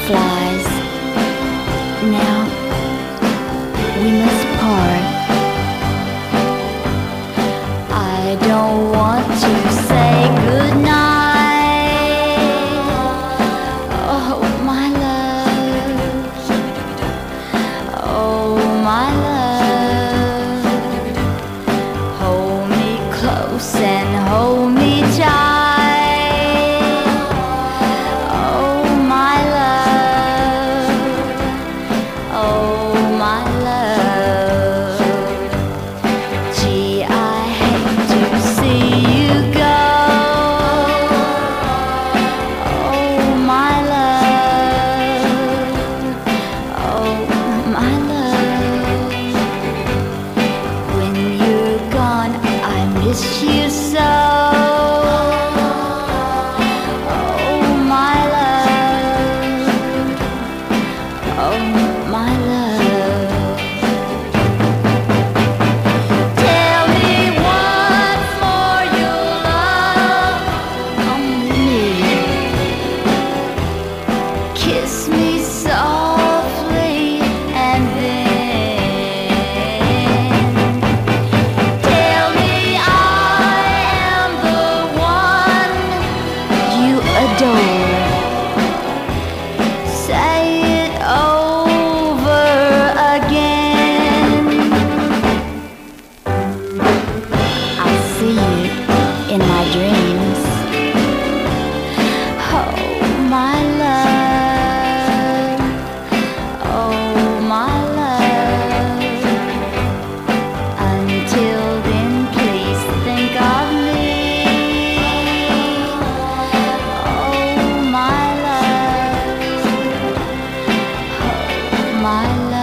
flies. Now we must part. I don't want to say goodnight. Oh, my love. Oh, my love. Hold me close and hold me tight. Miss you so. Oh, my love. Oh, my love. Tell me once more you'll love only me. Kiss me softly and then say it over again. I'll see you in my dreams. Oh, my love. Oh, my love. Until then, please think of me. Oh, my love. My love.